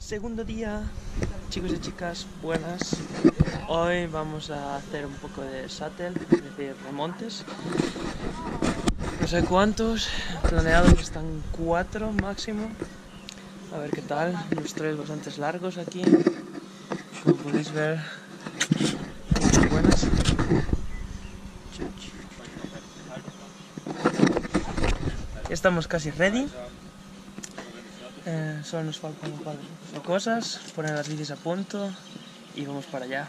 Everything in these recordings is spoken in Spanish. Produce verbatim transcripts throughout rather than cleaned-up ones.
Segundo día, chicos y chicas, buenas. Hoy vamos a hacer un poco de shuttle, es decir, remontes. No sé cuántos, planeados están cuatro máximo. A ver qué tal, los tres bastante largos aquí. Como podéis ver, buenas. Ya estamos casi ready. Eh, solo nos faltan un par de cosas, poner las bicis a punto y vamos para allá.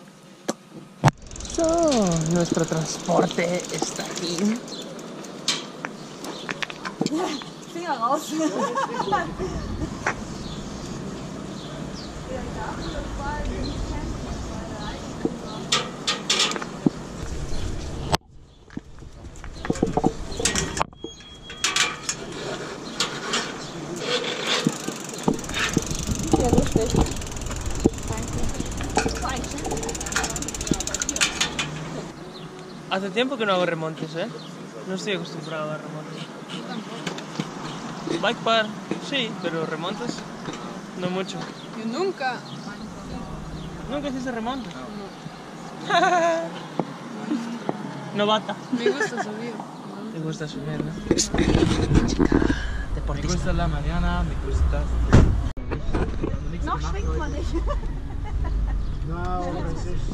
So, nuestro transporte está aquí. Finger raus. Hace tiempo que no hago remontes, ¿eh? No estoy acostumbrado a remontes. Bike par, sí, pero remontes, no mucho. Yo nunca. ¿Nunca hiciste remontes? No. Novata. Me gusta subir. Te gusta subir, ¿no? Chica, Me gusta la mañana, me gusta. Noch schwingt man nicht. Nou, es ist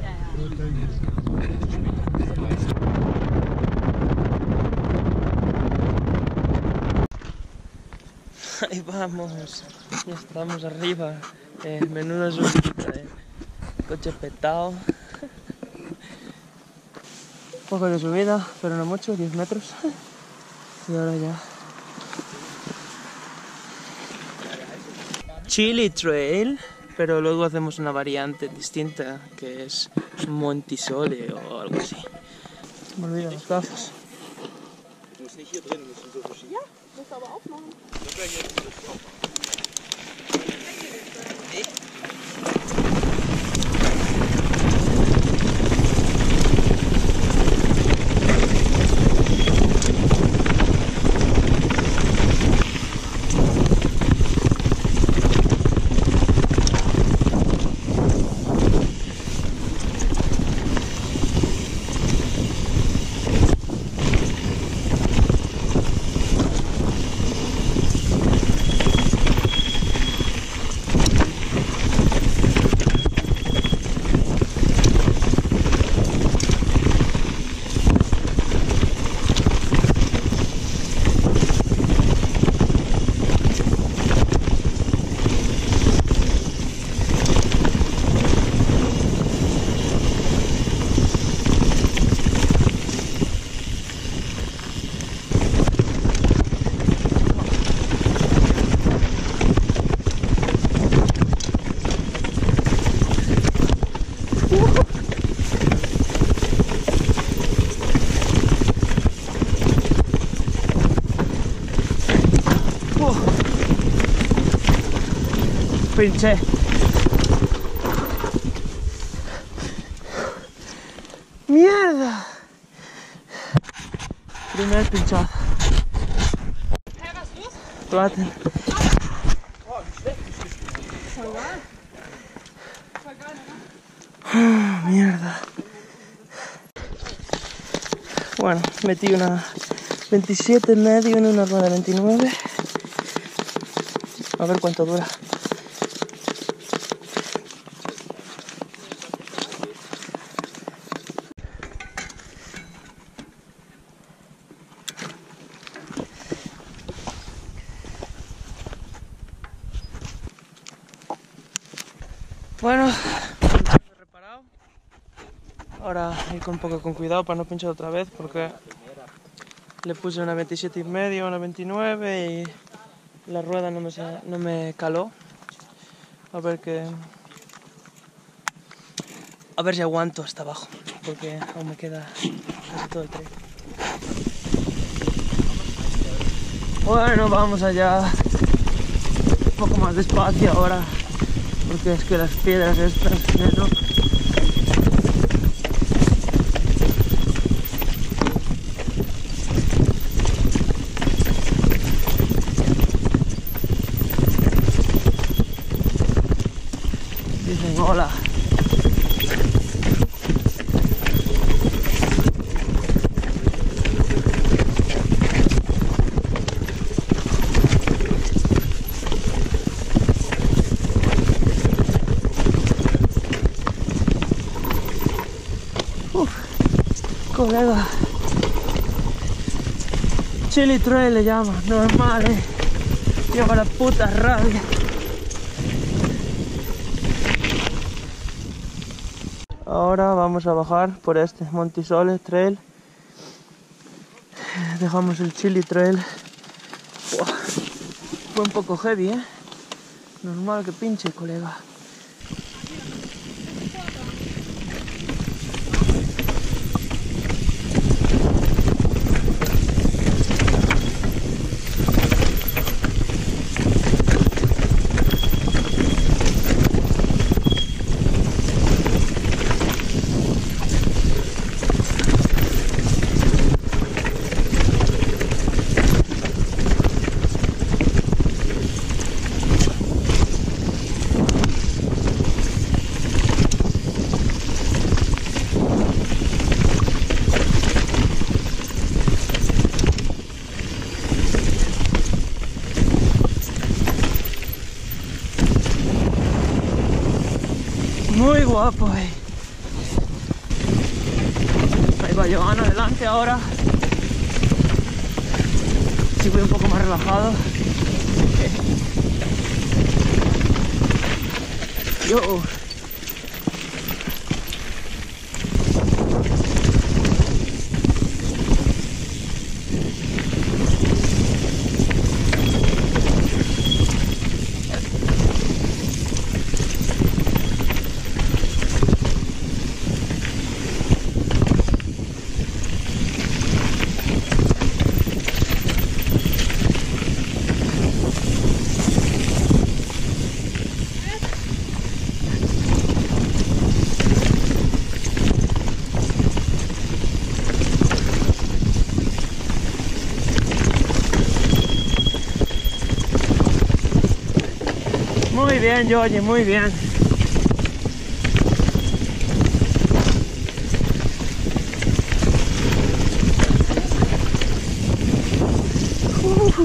Ahí vamos, ya estamos arriba. Eh, menuda subida, eh. Coche petado. Un poco de subida, pero no mucho, diez metros. Y ahora ya. Chili Trail, pero luego hacemos una variante distinta que es Montisole o algo así. Me olvido las gafas. Ja, musst aber aufmachen. Pinché. ¡Mierda! Primer pinchado. Hey, was ist los? Platen. Voll geil. Voll geil, oder? Mierda. Bueno, metí una veintisiete medio en una rueda veintinueve. A ver cuánto dura. Bueno, reparado. Ahora ir con un poco con cuidado para no pinchar otra vez porque le puse una veintisiete y medio, una veintinueve y la rueda no me, no me caló. A ver que... A ver si aguanto hasta abajo porque aún me queda casi todo el tren. Bueno, vamos allá. Un poco más despacio ahora. Porque es que las piedras estas, ¿no? Hola. Uf, colega. Chili Trail le llama, normal, eh. Lleva la puta rabia. Ahora vamos a bajar por este Montisole Trail. Dejamos el Chili Trail. Buah, fue un poco heavy, eh. Normal que pinche, colega. Muy guapo, eh. Ahí va Joan adelante ahora. Sí, voy un poco más relajado. Yo. Muy bien, George, muy bien. Uh.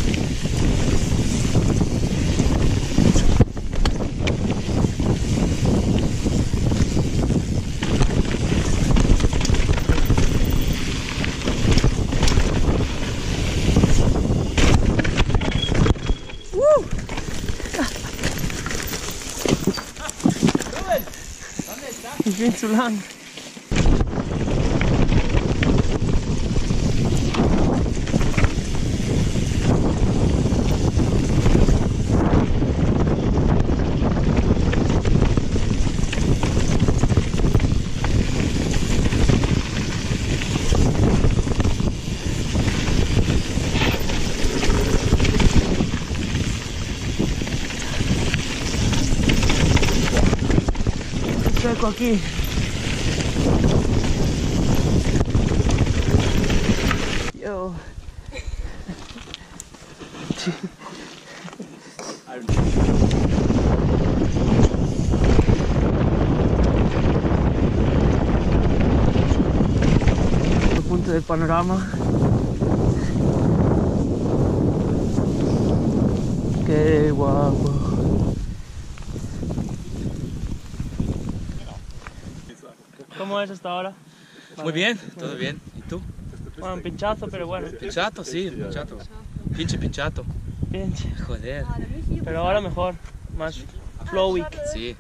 Ich bin zu lang. Seco aquí. Yo. El punto del panorama. Qué guapo. ¿Cómo es hasta ahora? Muy bien, todo bien. ¿Y tú? Bueno, un pinchazo, pero bueno. Pinchato, sí, pinchato. Pinche pinchato. Pinche. Joder. Pero ahora mejor, más flowy. Sí.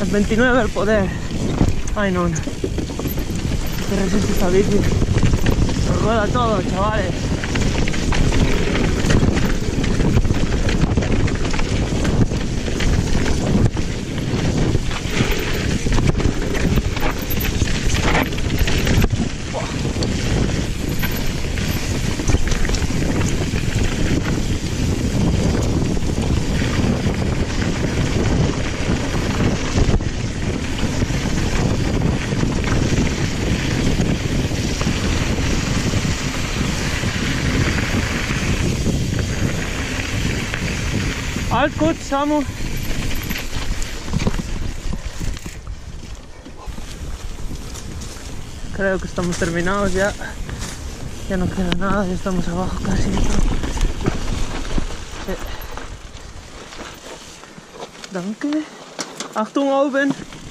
El veintinueve al poder. Ay no, no. Que resiste esta bici. Lo rueda todo, chavales. Alt gut, Samu. Creo que estamos terminados ya. Ya no queda nada, ya estamos abajo casi. Sí. Danke. Achtung oben.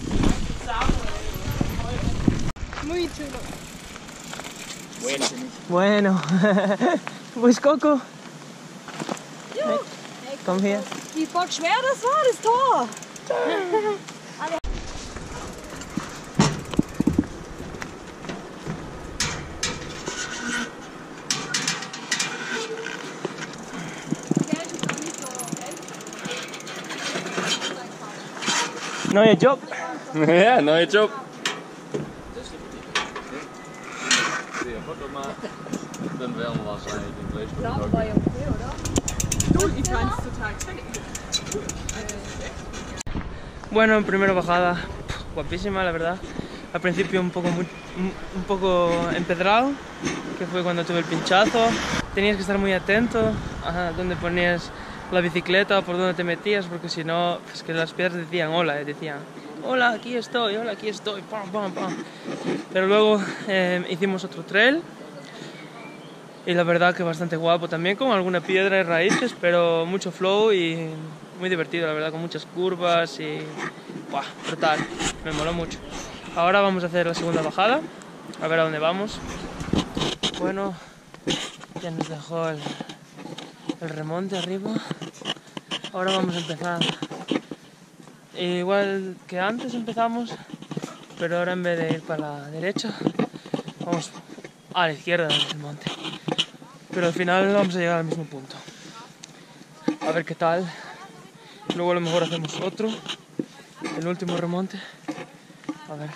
Muy chulo. Bueno. Bueno. Wo ist Coco? Jo. Komm her. Wie bock schwer das war, das Tor. Neuer Job. Ja, neuer Job. Dann werden wir wahrscheinlich in drei Stunden. Ja, war ja okay, oder? Du, ich fand's total geil. Bueno, primera bajada, guapísima la verdad. Al principio un poco, muy, un poco empedrado, que fue cuando tuve el pinchazo. Tenías que estar muy atento a dónde ponías la bicicleta o por dónde te metías, porque si no, es que las piedras decían hola, eh, decían hola, aquí estoy, hola, aquí estoy, pam, pam, pam. Pero luego eh, hicimos otro trail y la verdad que bastante guapo también, con alguna piedra y raíces, pero mucho flow y muy divertido, la verdad, con muchas curvas y ¡buah! Brutal, me moló mucho. Ahora vamos a hacer la segunda bajada, a ver a dónde vamos. Bueno, ya nos dejó el, el remonte arriba. Ahora vamos a empezar igual que antes empezamos, pero ahora en vez de ir para la derecha, vamos a la izquierda del monte. Pero al final vamos a llegar al mismo punto. A ver qué tal. Luego a lo mejor hacemos otro, el último remonte. A ver.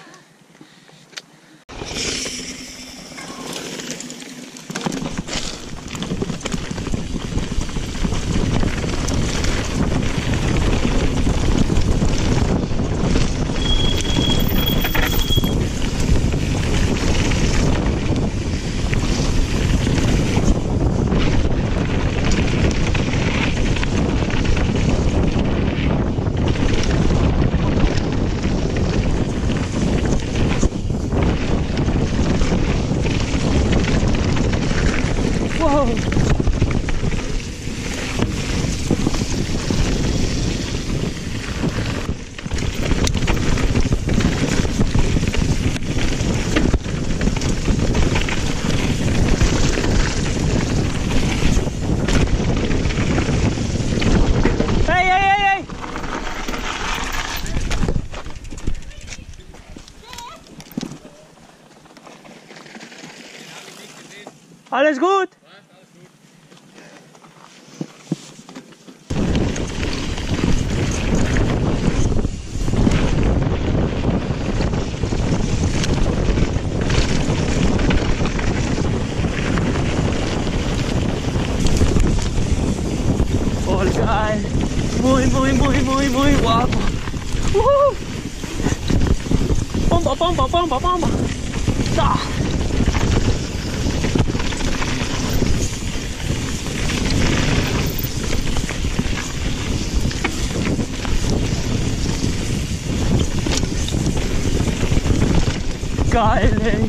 Alles gut? Voll geil. Muy, muy, muy, muy, muy guapo. Uh. Bomba, bomba, bomba, bomba. Da. Geil, ey.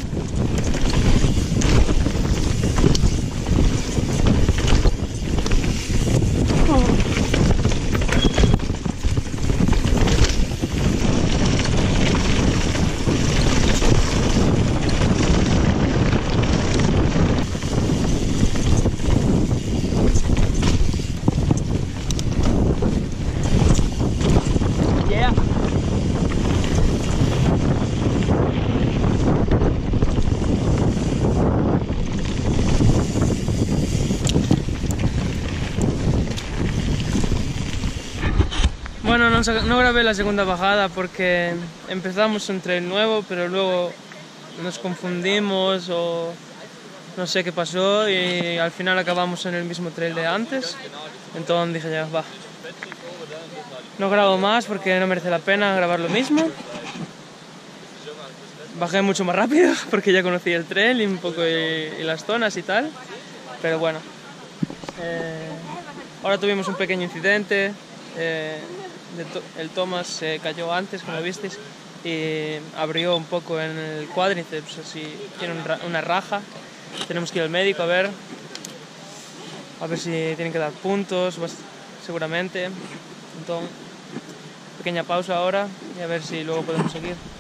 Oh. Yeah. Bueno, no, sa- no grabé la segunda bajada porque empezamos un trail nuevo, pero luego nos confundimos o no sé qué pasó y al final acabamos en el mismo trail de antes. Entonces dije ya, va. No grabo más porque no merece la pena grabar lo mismo. Bajé mucho más rápido porque ya conocí el trail y un poco y, y las zonas y tal. Pero bueno. Eh, ahora tuvimos un pequeño incidente. Eh, de to- el Thomas se cayó antes, como visteis, y abrió un poco en el cuádriceps, así tiene un ra- una raja. Tenemos que ir al médico a ver, a ver si tienen que dar puntos, bas- seguramente. Entonces, pequeña pausa ahora y a ver si luego podemos seguir.